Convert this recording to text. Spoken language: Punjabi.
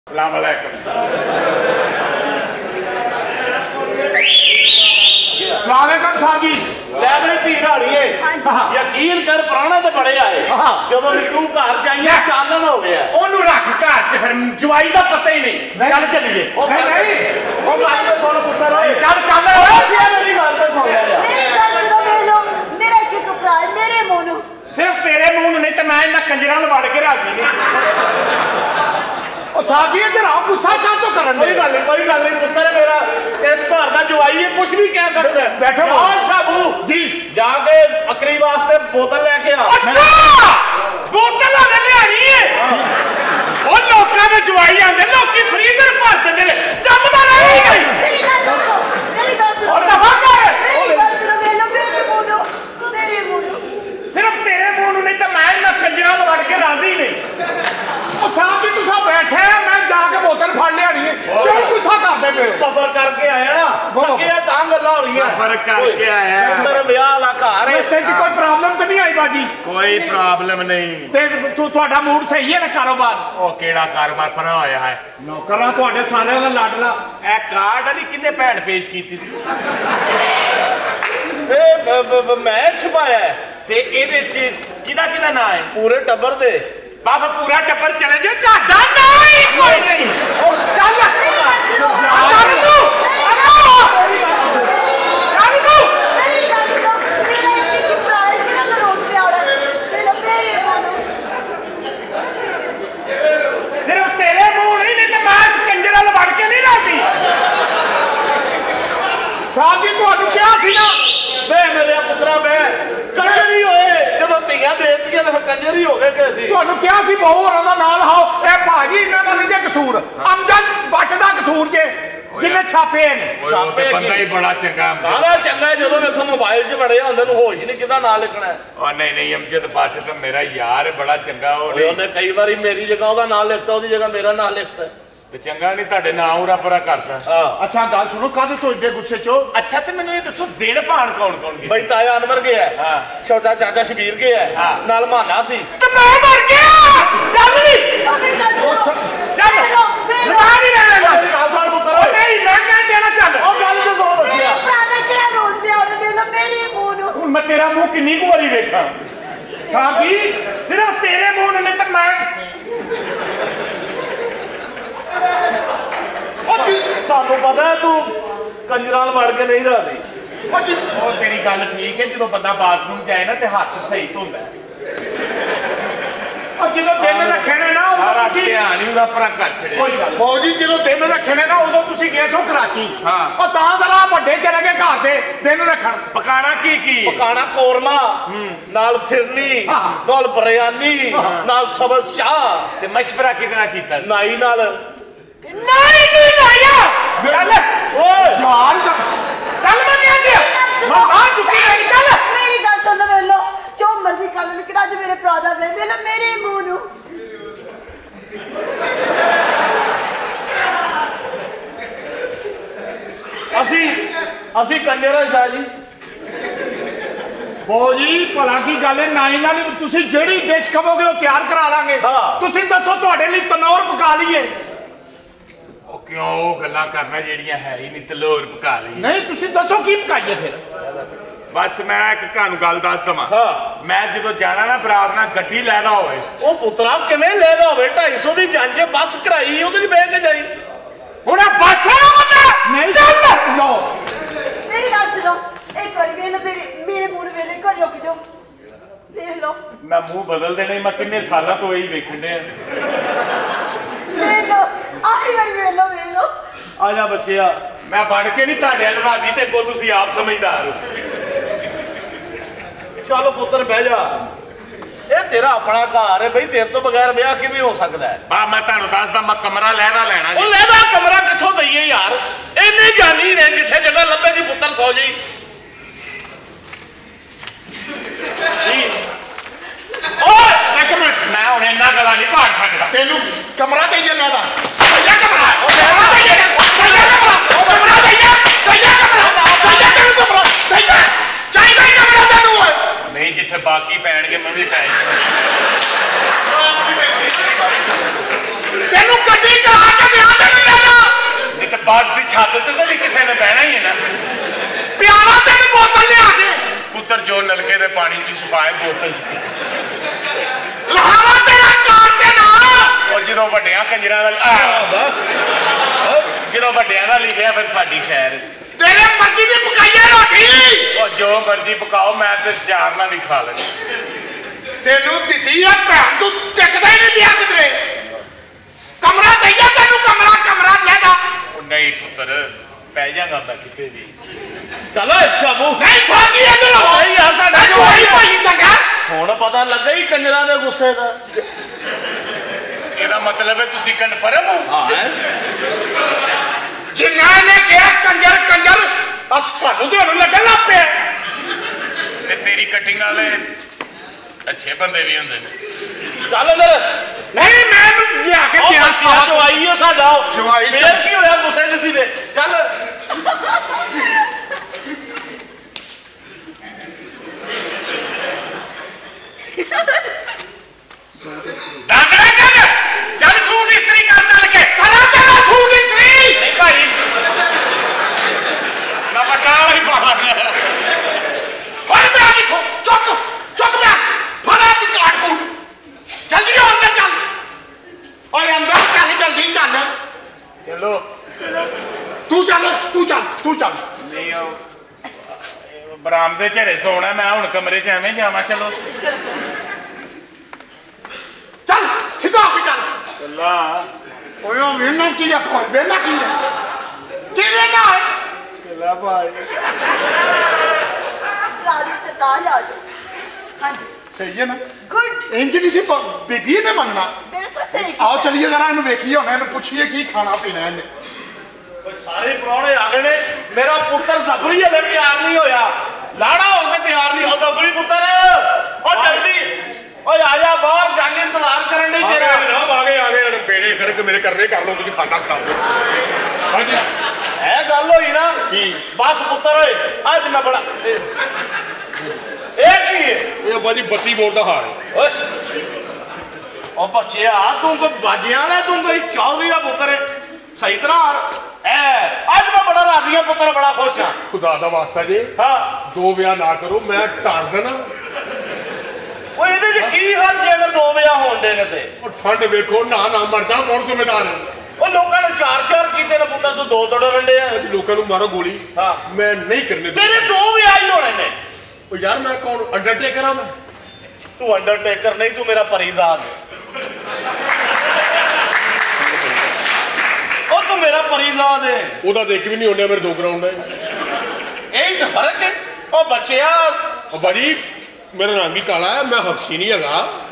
अस्सलाम वालेकुम। सलामकुम साहब जी। ले मेरी धी राणीए, यकीन कर प्राणा तो बड़े आए जब तू घर जाइए चालन हो गया ओनू रख घर ते फिर जवाई दा पता ही नहीं। चल चलिए। नहीं ओ गल तो सुन पुत्तर ओए चल चल मेरी गल तो सुन ले मेरी गल सुनो वेलो मेरा एक भरा है मेरे मोनू सिर्फ तेरे मुंह नहीं तो मैं इन्हां कंजरां नूं वड़ के राजी नहीं। ओ साहब जी इधर आओ गुस्सा क्या तो करन कोई गल नहीं पुत्तर मेरा इस घर का जवाई है कुछ भी कह सकता है। बैठो और साबू जी जाके अकरी वास्ते बोतल लेके आ। अच्छा बोतल आने लियानी है ओ लोकां दे जवाई आंदे लोकी फ्रीजर भर दिंदे ने चल मारा नहीं गई मेरी गल सुनो और दफा कर मेरी गल सुनो वेलो मेरे मोनू सिर्फ तेरे मुंह नहीं तो मैं इन्हां कंजरां नूं वड़ के राजी नहीं। ओ साहब जी तुसा बैठे मैं जाके बोतल फड़ लियानी है क्यों गुस्सा करदे पे सफर करके आया ना थके तां गल्लां हो रही सफर करके आया तेरे ब्याह वाला घर है रस्ते च कोई प्रॉब्लम तो नहीं आई बाजी? कोई प्रॉब्लम नहीं। ते तुहाडा मूड सही है ना कारोबार? ओ केड़ा कारोबार परा होया है नौकरां तुहाडे सारिਆਂ ਦਾ लाडला ए कार्ड वाली किन्ने भैन पेश कीती सी ए मैं छपाया ते एदे च किदा नाम है? पूरे टब्बर दे बाबा पूरा टब्बर चले जाओ ਤੁਹਾਡਾ ਨਾ ਹੀ ਕੋਈ नहीं। ओ चल मेरी गल सुनो चल तू चल तू मेरी गल सुनो मेरा एक भरा है जेड़ा तो रोज पे आड़ा वेलो मेरे मोनू सिर्फ तेरे मुंह नहीं तो मैं इस कंजर वाल वड़ के नहीं राजी। साहब जी ਤੁਹਾਨੂੰ ਕਿਹਾ ਸੀ ਨਾ बे मेरे पुत्रा बे कंजर ही होए जब ਧੀਆਂ ਦੇਤੀਆਂ ਤੇ ਕੰਜਰ ਹੀ ਹੋ ਗਏ ਕਿ ਅਸੀਂ ਤੁਹਾਨੂੰ ਕਿਹਾ ਸੀ ਬਹੁ ਹੋਰਾਂ ਦਾ ਨਾਲ ਹਾਓ ਇਹ ਭਾਜੀ ਇਹਨਾਂ ਦਾ ਨਹੀਂ ਜੇ ਕਸੂਰ ਅਮਜਦ ਬੱਟ ਦਾ ਕਸੂਰ ਜੇ ਜਿੰਨੇ ਛਾਪੇ ਨੇ छापे बंदा ही बड़ा चंगा ਸਾਰਾ ਚੰਗਾ ਜਦੋਂ ਵੇਖੋ ਮੋਬਾਈਲ 'ਚ ਬੜੇ ਹੁੰਦੇ ਨੂੰ ਹੋਸ਼ ਨਹੀਂ ਕਿਹਦਾ ਨਾਂ ਲਿਖਣਾ ਹੈ। और नहीं अमजद भट्ट तो मेरा यार है बड़ा चंगा ਓਏ ਉਹਨੇ ਕਈ ਵਾਰੀ ਮੇਰੀ ਜਗ੍ਹਾ ਉਹਦਾ ਨਾਂ ਲਿਖਤਾ ਉਹਦੀ ਜਗ੍ਹਾ ਮੇਰਾ ਨਾਂ ਲਿਖਤਾ ਤੇ ਚੰਗਾ ਨਹੀਂ ਤੁਹਾਡੇ ਨਾਂ ਉਰਾ ਪਰਾ ਕਰਦਾ। ਹਾਂ ਅੱਛਾ ਗੱਲ ਸੁਣੋ ਕਾਹਦੇ ਤੋਂ ਏਡੇ ਗੁੱਸੇ ਚੋ ਅੱਛਾ ਤੇ ਮੈਨੂੰ ਇਹ ਦੱਸੋ ਦਿਨ ਭਾਣ ਕੌਣ ਗਏ? ਬਈ ਤਾਇਆ ਅਨਵਰ ਗਿਆ ਹਾਂ। ਛੋਟਾ ਚਾਚਾ ਸ਼ਬੀਰ ਗਿਆ ਹਾਂ। ਨਾਲ ਮਾਨਾ ਸੀ ਤੇ ਮੈਂ ਮਰ ਗਿਆ ਚੱਲ ਨੀ ओ मेरी गल सुनो ਚੱਲ वेलो वेलो ਲਗਾ ਨਹੀਂ ਰਹਿਣਾ ਮੇਰੀ ਗੱਲ ਸੁਣ ਪੁੱਤਰ ਉਹ ਨਹੀਂ ਮੈਂ ਕਹਿ ਦੇਣਾ ਚੱਲ ਉਹ ਗੱਲ ਤੇ ਸੁਣ मेरे ਬੱਚਿਆ भरा दा केड़ा रोज पे आड़ा वेलो मेरे मोनू ਹੁਣ ਮੈਂ ਤੇਰਾ ਮੂੰਹ ਕਿੰਨੀ ਕੁ ਵਾਰੀ ਵੇਖਾਂ? ਸਾਹਿਬ ਜੀ ਸਿਰਫ ਤੇਰੇ ਮੂੰਹ ਨੇ ਤਾਂ ਮੈਂ ਉਹ ਜੀ ਸਾਨੂੰ ਪਤਾ ਹੈ ਤੂੰ ਕੰਜਰਾਂ ਨਾਲ ਵੜ ਕੇ ਨਹੀਂ ਰਾਦੀ ਉਹ ਤੇਰੀ ਗੱਲ ਠੀਕ ਹੈ ਜਦੋਂ ਬੰਦਾ ਬਾਥਰੂਮ ਜਾਏ ਨਾ ਤੇ ਹੱਥ ਸਹੀ ਧੋਂਦਾ ਹੈ। ਉਹ ਜਦੋਂ ਦਿਨ ਰੱਖੇ ਨੇ ਨਾ ਉਦੋਂ ਸਾਰਾ ਤੁਸੀਂ ਧਿਆਨ ਹੀ ਉਹਦਾ ਪਰਾ ਕਰ ਛੜਿਆ। ਕੋਈ ਗੱਲ ਬਾਊ ਜੀ ਜਦੋਂ ਦਿਨ ਰੱਖੇ ਨੇ ਨਾ ਉਦੋਂ ਤੁਸੀਂ ਗਏ ਸੋ ਕਰਾਚੀ ਹਾਂ। ਉਹ ਤਾਂ ਜ਼ਰਾ ਵੱਡੇ ਚਲੇ ਗਏ ਘਰ ਦੇ ਦਿਨ ਰੱਖਣ ਪਕਾਣਾ ਕੀ ਪਕਾਣਾ ਕੋਰਮਾ ਨਾਲ ਫਿਰਨੀ ਹਾਂ। ਨਾਲ ਬਰਿਆਨੀ ਨਾਲ ਸਬਜ਼ ਚਾਹ ਤੇ ਮਸ਼ਵਰਾ ਕਿਹਦੇ ਨਾਲ ਕੀਤਾ ਸੀ? ਨਾਈ ਨਾਲ ਨਹੀਂ ਲਾਇਆ ਚੱਲ ਓਏ ਯਾਰ ਚੱਲ ਮੈਂ ਨਹੀਂ ਆਂਦੇ ਮੈਂ ਆ ਚੁੱਕੀ ਨਹੀਂ ਚੱਲ मेरी गल सुन वेलो जो मर्जी कर लो लेकिन आज मेरे भरा दा वेलो मेरे मोनू ਅਸੀਂ ਕੰਜਰਾ ਸ਼ਾਹ ਜੀ ਬਾਊ ਜੀ ਭਲਾ ਕੀ ਗੱਲ ਹੈ ਨਾਈ ਨਾਲ ਹੀ ਤੁਸੀਂ ਜਿਹੜੀ ਡਿਸ਼ ਕਹੋਗੇ ਉਹ ਤਿਆਰ ਕਰਾ ਲਾਂਗੇ ਹਾਂ। ਤੁਸੀਂ ਦੱਸੋ ਤੁਹਾਡੇ ਲਈ ਤਨੌਰ ਪਕਾ ਲਈਏ ਉਹ ਕਿਉਂ ਉਹ ਗੱਲਾਂ ਕਰਨਾ ਜਿਹੜੀਆਂ ਹੈ ਹੀ ਨਹੀਂ ਤਲੋਰ ਪਕਾ ਲਈ। ਨਹੀਂ ਤੁਸੀਂ ਦੱਸੋ ਕੀ ਪਕਾਈਏ ਫਿਰ ਬਸ ਮੈਂ ਇੱਕ ਤੁਹਾਨੂੰ ਗੱਲ ਦੱਸ ਦਵਾਂ ਹਾਂ। ਮੈਂ ਜਦੋਂ ਜਾਣਾ ਨਾ ਬਰਾਤ ਨਾਲ ਗੱਡੀ ਲੈਦਾ ਹੋਵੇ ਉਹ ਪੁੱਤਰਾ ਕਿਵੇਂ ਲੈ ਹੋਵੇ 250 ਦੀ ਜੰਜ ਬੱਸ ਕਰਾਈ ਉਹਦੇ 'ਚ ਬਹਿ ਕੇ ਜਾਈ ਹੁਣ ਆ ਬੱਸ ਵਾਲਾ ਬੰਦਾ ਨਹੀਂ ਚੱਲ ਲੋ मेरी गल सुनो एक बार वेलो मेरे मोनू वेले को रुक जाओ देख लो ਮੈਂ ਮੂੰਹ ਬਦਲ ਦੇਣਾ ਈ, ਮੈਂ ਕਿੰਨੇ ਸਾਲਾਂ ਤੋਂ ਇਹੀ ਵੇਖਣ ਡਿਆ। वेलो आखिरी बार वेलो ਆ ਜਾ ਬੱਚਿਆ ਮੈਂ ਬਣ ਕੇ ਨਹੀਂ ਤੁਹਾਡੇ ਵੱਲ ਰਾਜ਼ੀ ਤੇ ਅੱਗੋਂ ਤੁਸੀਂ ਆਪ ਸਮਝਦਾਰ ਹੋ। ਚੱਲ ਪੁੱਤਰ ਬਹਿ ਜਾ ਇਹ ਤੇਰਾ ਆਪਣਾ ਘਰ ਹੈ ਬਈ ਤੇਰੇ ਤੋਂ ਬਗੈਰ ਵਿਆਹ ਕਿਵੇਂ ਹੋ ਸਕਦਾ ਹੈ ਬਾ ਮੈਂ ਤੁਹਾਨੂੰ ਦੱਸਦਾ ਮੈਂ ਕਮਰਾ ਲੈਦਾ ਲੈਣਾ ਉਹ ਜੀ। ਲੈਦਾ ਕਮਰਾ ਕਿੱਥੋਂ ਦਈਏ ਯਾਰ ਇੰਨੇ ਜਾਨੀ ਨੇ ਜਿੱਥੇ ਜਗ੍ਹਾ ਲੱਭੇਗੀ ਪੁੱਤਰ ਸੌ ਜੀ ਓਏ ਇੱਕ ਮਿੰਟ ਮੈਂ ਹੁਣ ਇੰਨਾ ਗਲਾ ਨਹੀਂ ਭਾੜ ਸਕਦਾ। ਤੈਨੂੰ ਕਮਰਾ ਦੇਈਏ ਲੈਦਾ ਭਈਆ ਕਮਰਾ ਉਹ ਕਮਰਾ ਦੇਈਏ ਭਈਆ ਕਮਰਾ ਉਹ ਕਮਰਾ ਦੇਈਏ ਭਈਆ ਕਮਰਾ ਭਈਆ ਤੈਨੂੰ ਕਮਰਾ ਭਈਆ ਚਾਹੀਦਾ ਹੀ ਕਮਰਾ ਤੈਨੂੰ ਓਏ ਨਹੀਂ ਜਿੱਥੇ ਬਾਕੀ ਪੈਣਗੇ ਮੈਂ ਵੀ ਪੈ ਤੈਨੂੰ ਗੱਡੀ ਕਰਾ पानी च छुपाए बोतल च लहावा तेरा कार ते ना जो वड्डियां कंजरां दा जो वड्डियां दा लिखिया फिर साडी खैर तेरे मर्जी दी पकाइए रोटी जो मर्जी पकाओ मैं ते चार नाल ही खा लेनी तेनू दिती है भैन तू टिकदा ही नहीं पिया किधरे कमरा दईया तेनू कमरा कमरा लेगा नहीं पुत्र पै जागा मैं किते भी चलो शाबू नहीं साडी इधर हो नहीं यार साडा कोई भाई चंगा हुण पता लगा ही कंजरां दे गुस्से दा ਇਹਦਾ ਮਤਲਬ ਹੈ ਤੁਸੀਂ ਕਨਫਰਮ ਹੋ ਹਾਂ ਜਿਨ੍ਹਾਂ ਨੇ ਕਿਹਾ ਕੰਜਰ ਕੰਜਰ ਸਾਨੂੰ ਤੇ ਉਹਨੂੰ ਲੱਗਣ ਲੱਗ ਪਿਆ ਤੇ ਤੇਰੀ ਕਟਿੰਗ ਵਾਲੇ ਅੱਛੇ ਬੰਦੇ ਵੀ ਹੁੰਦੇ ਨੇ ਚੱਲ ਅੰਦਰ ਨਹੀਂ ਮੈਂ ਲਿਆ ਕੇ ਪਿਆ ਜਵਾਈ ਹੈ ਸਾਡਾ ਜਵਾਈ ਫੇਰ ਕੀ ਹੋਇਆ ਗੁੱਸੇ ਚ ਸੀ ਤੇ ਚੱਲ ਦਾਦਰਾ ਕਰ ਚੱਲ ਸੂਟ ਇਸਤਰੀ ਕਰ ਚੱਲ ਕੇ ਕਰਾ ਤੇਰਾ ਸੂਟ ਇਸਤਰੀ ਨਹੀਂ ਭਾਈ ਮੈਂ ਪਟਾਲ ਹੀ ਪਾਣਾ ਫੜ ਮੈਂ ਆ ਕਿਥੋਂ ਚੁੱਕ ਚੁੱਕ ਮੈਂ ਫੜਾ ਵੀ ਕਾਟ ਕੋ ਜਲਦੀ ਹੋ ਅੰਦਰ ਚੱਲ ਓਏ ਅੰਦਰ ਚੱਲ ਜਲਦੀ ਚੱਲ ਚਲੋ ਤੂੰ ਚੱਲ ਤੂੰ ਚੱਲ ਤੂੰ ਚੱਲ ਨਹੀਂ ਉਹ ਬਰਾਮਦੇ ਝਰੇ ਸੋਣਾ ਮੈਂ ਹੁਣ ਕਮਰੇ 'ਚ ਐਵੇਂ ਜਾਵਾਂ ਚਲੋ ਚੱਲ ਸਿੱਧਾ ਹੋ ਕੇ ਚੱਲ ਚੱਲਾ ਓਏ ਉਹ ਵੇਨਾ ਕੀ ਆ ਫੋਨ ਵੇਨਾ ਕੀ ਆ ਕਿਵੇਂ ਨਾ ਚੱਲਾ ਭਾਈ ਰਾਜੀ ਸਰਦਾਰ ਆ ਜਾਓ ਹਾਂਜੀ ਸਹੀ ਹੈ ਨਾ ਗੁੱਡ ਇੰਜ ਨਹੀਂ ਸੀ ਬੀਬੀ ਨੇ ਮੰਨਣਾ ਬਿਲਕੁਲ ਸਹੀ ਆਓ ਚਲੀਏ ਜਰਾ ਇਹਨੂੰ ਵੇਖੀਏ ਹੁਣ ਇਹਨੂੰ ਪੁੱਛੀਏ ਕੀ ਖਾਣਾ ਪੀਣਾ ਇਹਨੇ ਸਾਰੇ ਪ੍ਰਾਹੁਣੇ ਆ ਗਏ ਨੇ ਮੇਰਾ ਪੁੱਤਰ ਜ਼ਫਰੀ ਹਲੇ ਤਿਆਰ ਨਹੀਂ ਹੋਇਆ ਲਾੜਾ ਹੋ ਕੇ ਤਿਆਰ ਨਹੀਂ ਹੋ ਜ਼ਫਰੀ ਪੁੱਤਰ ਓ ਜਲਦੀ ਓਏ ਆ ਜਾ ਬਾਹਰ ਜਾਣੀ ਇੰਤਜ਼ਾਰ ਕਰਨ ਲਈ ਤੇਰਾ ਜਨਾਬ ਆ ਗਏ ਬੇੜੇ ਫਿਰ ਮੇਰੇ ਕਰਨੇ ਕਰ ਲਓ ਤੁਸੀਂ ਖਾਣਾ ਖਰਾਬ ਹਾਂਜੀ ਇਹ ਗੱਲ ਹੋਈ ਨਾ ਬਸ ਪੁੱਤਰ ਓਏ ਅੱਜ ਮੈਂ ਬੜਾ ਇਹ ਕੀ ਹੈ ਇਹ ਬਾਜੀ 32 ਬੋਰ ਦਾ ਹਾਰ ਓਏ ਉਹ ਬੱਚਿਆ ਤੂੰ ਕੋਈ ਬਾਜੀਆਂ ਵਾਲਾ ਤੂੰ ਕੋਈ ਚੌਧਰੀ ਦਾ ਪੁੱਤਰ ਹੈ ਸਹੀ ਤਰ੍ਹਾਂ ਅੱਜ ਮੈਂ ਬੜਾ ਰਾਜ਼ੀ ਹਾਂ ਪੁੱਤਰ ਬੜਾ ਖੁਸ਼ ਹਾਂ ਖੁਦਾ ਦਾ ਵਾਸਤਾ ਜੀ ਹਾਂ 2 ਵਿਆਹ ਨਾ ਕਰੋ ਮੈਂ ਟਾੜ ਦੇਣਾ ਉਹ ਇਹਦੇ 'ਚ ਕੀ ਹਰ ਜੇ ਅਗਰ 2 ਵਿਆਹ ਹੋਣਦੇ ਨੇ ਤੇ ਉਹ ਠੰਡ ਵੇਖੋ ਨਾ ਮਰ ਜਾ ਕੌਣ ਜ਼ਿੰਮੇਦਾਰ ਹੈ ਉਹ ਲੋਕਾਂ ਨੇ 4 ਕੀਤੇ ਨੇ ਪੁੱਤਰ ਤੂੰ 2 ਤੋੜ ਰੰਡੇ ਆ ਲੋਕਾਂ ਨੂੰ ਮਾਰੋ ਗੋਲੀ ਹਾਂ ਮੈਂ ਨਹੀਂ ਕਰਨੇ ਤੇਰੇ 2 ਵਿਆਹ ਹੀ ਹੋਣੇ ਨੇ ਉਹ ਯਾਰ ਮੈਂ ਕੌਣ ਅੰਡਰਟੇਕਰ ਆ ਮੈਂ ਤੂੰ ਅੰਡਰਟੇਕਰ ਨਹੀਂ ਤੂੰ ਮੇਰਾ ਪਰੀਜ਼ਾਦ ਉਹ ਤੂੰ ਮੇਰਾ ਪਰੀਜ਼ਾਦ ਹੈ ਉਹਦਾ ਦੇਖ ਵੀ ਨਹੀਂ ਹੁੰਦਿਆ ਮੇਰੇ 2 ਗਰਾਊਂਡ ਹੈ ਇਹੀ ਤਾਂ ਫਰਕ ਹੈ ਉਹ ਬੱਚਿਆ ਉਹ ਬਾਜੀ ਮੇਰਾ ਰੰਗ ਹੀ ਕਾਲਾ ਹੈ ਮੈਂ ਹਫਸੀ ਨਹੀਂ ਹੈਗਾ